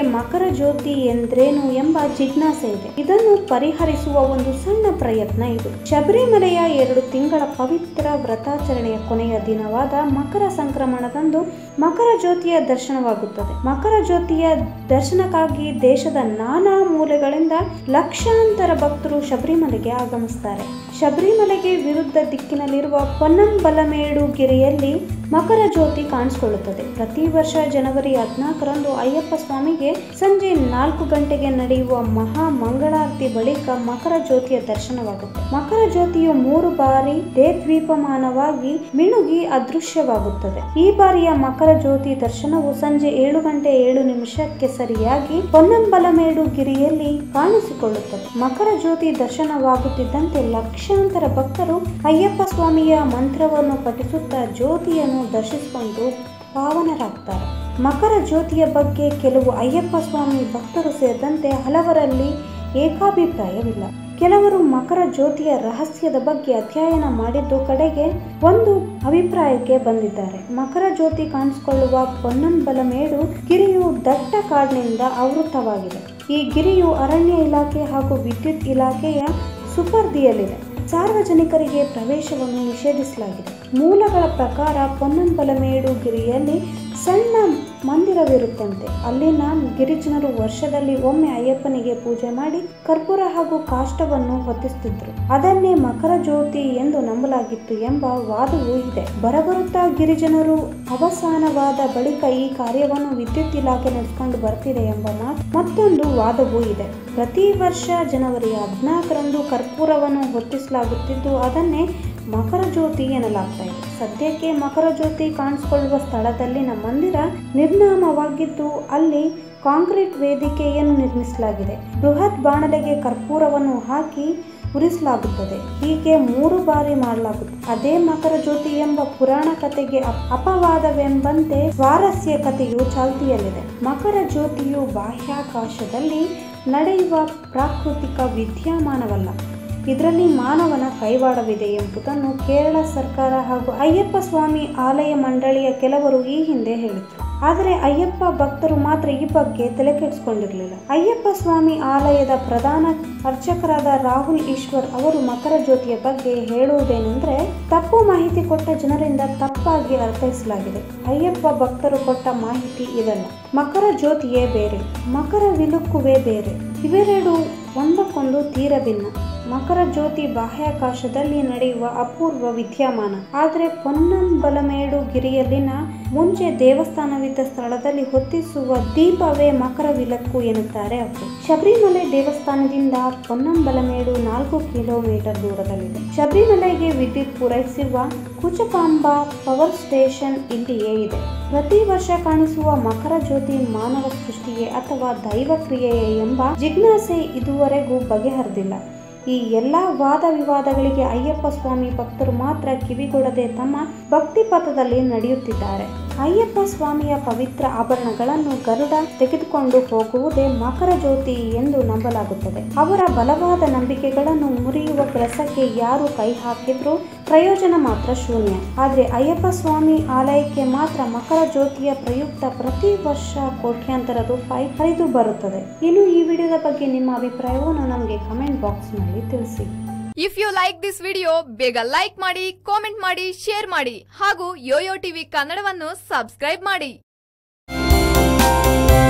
ಮಕರ ಜ್ಯೋತಿ ಎಂದ್ರೇನು ಎಂಬ ಜಿಜ್ಞಾಸೆ ಇದೆ. ಇದನ್ನು ಪರಿಹರಿಸುವ ಒಂದು ಸಣ್ಣ ಪ್ರಯತ್ನ ಇದು. ಶಬರಿಮಲೆಯ 2 ತಿಂಗಳ ಪವಿತ್ರ ವ್ರತಾಚರಣೆಯ ಕೊನೆಯ ದಿನವಾದ ಮಕರ ಸಂಕ್ರಮಣದಂದು ಮಕರ ಜ್ಯೋತಿಯ ದರ್ಶನವಾಗುತ್ತದೆ. ಮಕರ ಜ್ಯೋತಿಯ ದರ್ಶನಕ್ಕಾಗಿ ದೇಶದ ನಾನಾ ಮೂಲೆಗಳಿಂದ ಲಕ್ಷಾಂತರ ಭಕ್ತರು ಶಬರಿಮಲೆಗೆ ಆಗಮಿಸುತ್ತಾರೆ. ಶಬರಿಮಲೆಗೆ ವಿರುದ್ಧ ದಿಕ್ಕಿನಲ್ಲಿರುವ ಪೊನ್ನಂಬಲಮೇಡು ಗಿರಿಯಲ್ಲಿ ಮಕರ ಜ್ಯೋತಿ ಕಾಣಿಸಿಕೊಳ್ಳುತ್ತದೆ. ಪ್ರತಿ ವರ್ಷ ಜನವರಿ 14ರಂದು ಅಯ್ಯಪ್ಪ ಸ್ವಾಮಿಗೆ ಸಂಜೆ 4 ಗಂಟೆಗೆ ನಡೆಯುವ ಮಹಾ ಮಂಗಳಾರತಿ ಬಳಿಕ ಮಕರ ಜ್ಯೋತಿಯ ದರ್ಶನವಾಗುತ್ತೆ. ಮಕರ ಜ್ಯೋತಿಯು 3 ಬಾರಿ ದ್ವೀಪಮಾನವಾಗಿ ಮಿಣುಗಿ ಅದೃಶ್ಯವಾಗುತ್ತದೆ. ಈ ಬಾರಿಯ ಮಕರ ಜ್ಯೋತಿ ದರ್ಶನವು ಸಂಜೆ 7 ಗಂಟೆ 7 ನಿಮಿಷಕ್ಕೆ ಸರಿಯಾಗಿ ಪೊನ್ನಂಬಲಮೇಡು ಗಿರಿಯಲ್ಲಿ ಕಾಣಿಸಿಕೊಳ್ಳುತ್ತದೆ. ಮಕರ ಜ್ಯೋತಿ ದರ್ಶನವಾಗುತ್ತಿದ್ದಂತೆ ಲಕ್ಷಾಂತರ ಭಕ್ತರು ಅಯ್ಯಪ್ಪ ಸ್ವಾಮಿಯ ಮಂತ್ರವನ್ನು ಪಠಿಸುತ್ತಾ ಜ್ಯೋತಿಯನ್ನು ದರ್ಶಿಸಿಕೊಂಡು ಪಾವನರಾಗ್ತಾರೆ. ಮಕರ ಜ್ಯೋತಿಯ ಬಗ್ಗೆ ಕೆಲವು ಅಯ್ಯಪ್ಪ ಸ್ವಾಮಿ ಭಕ್ತರು ಸೇರಿದಂತೆ ಹಲವರಲ್ಲಿ ಏಕಾಭಿಪ್ರಾಯವಿಲ್ಲ. ಕೆಲವರು ಮಕರ ಜ್ಯೋತಿಯ ರಹಸ್ಯದ ಬಗ್ಗೆ ಅಧ್ಯಯನ ಮಾಡಿದ್ದು ಕಡೆಗೆ ಒಂದು ಅಭಿಪ್ರಾಯಕ್ಕೆ ಬಂದಿದ್ದಾರೆ. ಮಕರ ಜ್ಯೋತಿ ಕಾಣಿಸಿಕೊಳ್ಳುವ ಪೊನ್ನಂಬಲಮೇಡು ಗಿರಿಯು ದಟ್ಟ ಕಾಡಿನಿಂದ ಆವೃತವಾಗಿದೆ. ಈ ಗಿರಿಯು ಅರಣ್ಯ ಇಲಾಖೆ ಹಾಗೂ ವಿದ್ಯುತ್ ಇಲಾಖೆಯ ಸುಪರ್ದಿಯಲ್ಲಿದೆ. ಸಾರ್ವಜನಿಕರಿಗೆ ಪ್ರವೇಶವನ್ನು ನಿಷೇಧಿಸಲಾಗಿದೆ. ಮೂಲಗಳ ಪ್ರಕಾರ ಪೊನ್ನಂಬಲಮೇಡು ಗಿರಿಯಲ್ಲಿ ಸಣ್ಣ ಮಂದಿರವಿರುತ್ತಂತೆ. ಅಲ್ಲಿನ ಗಿರಿಜನರು ವರ್ಷದಲ್ಲಿ ಒಮ್ಮೆ ಅಯ್ಯಪ್ಪನಿಗೆ ಪೂಜೆ ಮಾಡಿ ಕರ್ಪೂರ ಹಾಗೂ ಕಾಷ್ಟವನ್ನು ಹೊತ್ತಿಸುತ್ತಿದ್ರು. ಅದನ್ನೇ ಮಕರ ಜ್ಯೋತಿ ಎಂದು ನಂಬಲಾಗಿತ್ತು ಎಂಬ ವಾದವೂ ಇದೆ. ಬರಬರುತ್ತಾ ಗಿರಿಜನರು ಅವಸಾನವಾದ ಬಳಿಕ ಈ ಕಾರ್ಯವನ್ನು ವಿದ್ಯುತ್ ಇಲಾಖೆ ನಡೆಸಿಕೊಂಡು ಬರ್ತಿದೆ ಎಂಬ ಮತ್ತೊಂದು ವಾದವೂ ಇದೆ. ಪ್ರತಿ ವರ್ಷ ಜನವರಿ 14ರಂದು ಕರ್ಪೂರವನ್ನು ಹೊತ್ತಿಸಲಾಗುತ್ತಿದ್ದು ಅದನ್ನೇ ಮಕರ ಜ್ಯೋತಿ ಎನ್ನಲಾಗ್ತಾ ಇದೆ. ಸದ್ಯಕ್ಕೆ ಮಕರ ಜ್ಯೋತಿ ಕಾಣಿಸಿಕೊಳ್ಳುವ ಸ್ಥಳದಲ್ಲಿನ ಮಂದಿರ ನಿರ್ನಾಮವಾಗಿದ್ದು ಅಲ್ಲಿ ಕಾಂಕ್ರೀಟ್ ವೇದಿಕೆಯನ್ನು ನಿರ್ಮಿಸಲಾಗಿದೆ. ಬೃಹತ್ ಬಾಣಲೆಗೆ ಕರ್ಪೂರವನ್ನು ಹಾಕಿ ಉರಿಸಲಾಗುತ್ತದೆ. ಹೀಗೆ 3 ಬಾರಿ ಮಾಡಲಾಗುತ್ತದೆ. ಅದೇ ಮಕರ ಜ್ಯೋತಿ ಎಂಬ ಪುರಾಣ ಕಥೆಗೆ ಅಪವಾದವೆಂಬಂತೆ ಸ್ವಾರಸ್ಯ ಕಥೆಯು ಚಾಲ್ತಿಯಲ್ಲಿದೆ. ಮಕರ ಜ್ಯೋತಿಯು ಬಾಹ್ಯಾಕಾಶದಲ್ಲಿ ನಡೆಯುವ ಪ್ರಾಕೃತಿಕ ವಿದ್ಯಮಾನವಲ್ಲ. ಇದರಲ್ಲಿ ಮಾನವನ ಕೈವಾಡವಿದೆ ಎಂಬುದನ್ನು ಕೇರಳ ಸರ್ಕಾರ ಹಾಗೂ ಅಯ್ಯಪ್ಪ ಸ್ವಾಮಿ ಆಲಯ ಮಂಡಳಿಯ ಕೆಲವರು ಈ ಹಿಂದೆ ಹೇಳಿದ್ರು. ಆದರೆ ಅಯ್ಯಪ್ಪ ಭಕ್ತರು ಮಾತ್ರ ಈ ಬಗ್ಗೆ ತಲೆಕೆಡಿಸಿಕೊಂಡಿರಲಿಲ್ಲ. ಅಯ್ಯಪ್ಪ ಸ್ವಾಮಿ ಆಲಯದ ಪ್ರಧಾನ ಅರ್ಚಕರಾದ ರಾಹುಲ್ ಈಶ್ವರ್ ಅವರು ಮಕರ ಜ್ಯೋತಿಯ ಬಗ್ಗೆ ಹೇಳುವುದೇನೆಂದ್ರೆ, ತಪ್ಪು ಮಾಹಿತಿ ಕೊಟ್ಟ ಜನರಿಂದ ತಪ್ಪಾಗಿ ಅರ್ಥೈಸಲಾಗಿದೆ. ಅಯ್ಯಪ್ಪ ಭಕ್ತರು ಕೊಟ್ಟ ಮಾಹಿತಿ ಇದಲ್ಲ. ಮಕರ ಜ್ಯೋತಿಯೇ ಬೇರೆ, ಮಕರ ವಿಲುಕ್ಕುವೇ ಬೇರೆ. ಇವೆರಡು ಒಂದಕ್ಕೊಂದು ತೀರ ಭಿನ್ನ. ಮಕರ ಜ್ಯೋತಿ ಬಾಹ್ಯಾಕಾಶದಲ್ಲಿ ನಡೆಯುವ ಅಪೂರ್ವ ವಿದ್ಯಮಾನ. ಆದರೆ ಪೊನ್ನಂಬಲಮೇಡು ಗಿರಿಯಲ್ಲಿನ ಮುಂಚೆ ದೇವಸ್ಥಾನವಿದ್ದ ಸ್ಥಳದಲ್ಲಿ ಹೊತ್ತಿಸುವ ದೀಪವೇ ಮಕರ ವಿಲಕ್ಕು ಎನ್ನುತ್ತಾರೆ ಅವರು. ಶಬರಿಮಲೆ ದೇವಸ್ಥಾನದಿಂದ ಪೊನ್ನಂಬಲಮೇಡು 4 ಕಿಲೋಮೀಟರ್ ದೂರದಲ್ಲಿದೆ. ಶಬರಿಮಲೆಗೆ ವಿದ್ಯುತ್ ಪೂರೈಸುವ ಕುಚಕಾಂಬ ಪವರ್ ಸ್ಟೇಷನ್ ಇಲ್ಲಿಯೇ ಇದೆ. ಪ್ರತಿ ವರ್ಷ ಕಾಣಿಸುವ ಮಕರ ಜ್ಯೋತಿ ಮಾನವ ಸೃಷ್ಟಿಯೇ ಅಥವಾ ದೈವ ಕ್ರಿಯೆಯೇ ಎಂಬ ಜಿಜ್ಞಾಸೆ ಇದುವರೆಗೂ ಬಗೆಹರಿದಿಲ್ಲ. ಈ ಎಲ್ಲಾ ವಾದ ವಿವಾದಗಳಿಗೆ ಅಯ್ಯಪ್ಪ ಸ್ವಾಮಿ ಭಕ್ತರು ಮಾತ್ರ ಕಿವಿಗೊಡದೆ ತಮ್ಮ ಭಕ್ತಿ ಪಥದಲ್ಲಿ ನಡೆಯುತ್ತಿದ್ದಾರೆ. ಅಯ್ಯಪ್ಪ ಸ್ವಾಮಿಯ ಪವಿತ್ರ ಆಭರಣಗಳನ್ನು ಗರುಡ ತೆಗೆದುಕೊಂಡು ಹೋಗುವುದೇ ಮಕರ ಜ್ಯೋತಿ ಎಂದು ನಂಬಲಾಗುತ್ತದೆ. ಅವರ ಬಲವಾದ ನಂಬಿಕೆಗಳನ್ನು ಮುರಿಯುವ ಕೆಲಸಕ್ಕೆ ಯಾರು ಕೈ ಹಾಕಿದ್ರೂ ಪ್ರಯೋಜನ ಮಾತ್ರ ಶೂನ್ಯ. ಆದರೆ ಅಯ್ಯಪ್ಪ ಸ್ವಾಮಿ ಆಲಯಕ್ಕೆ ಮಾತ್ರ ಮಕರ ಜ್ಯೋತಿಯ ಪ್ರಯುಕ್ತ ಪ್ರತಿ ವರ್ಷ ಕೋಟ್ಯಾಂತರ ರೂಪಾಯಿ ಹರಿದು ಬರುತ್ತದೆ. ಇನ್ನು ಈ ವಿಡಿಯೋದ ಬಗ್ಗೆ ನಿಮ್ಮ ಅಭಿಪ್ರಾಯವನ್ನು ನಮಗೆ ಕಮೆಂಟ್ ಬಾಕ್ಸ್ ನಲ್ಲಿ ತಿಳಿಸಿ. If you like this video ಬೇಗ ಲೈಕ್ ಮಾಡಿ, ಕಾಮೆಂಟ್ ಮಾಡಿ, ಶೇರ್ ಮಾಡಿ ಹಾಗೂ ಯೋಯೋ ಟಿವಿ ಕನ್ನಡವನ್ನು ಸಬ್ಸ್ಕ್ರೈಬ್ ಮಾಡಿ.